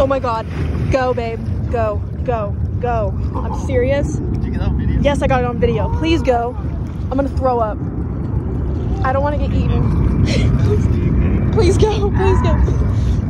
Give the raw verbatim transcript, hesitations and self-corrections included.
Oh my God. Go, babe. Go, go, go. I'm serious. Did you get that on video? Yes, I got it on video. Please go. I'm gonna throw up. I don't want to get eaten. Please go, please go.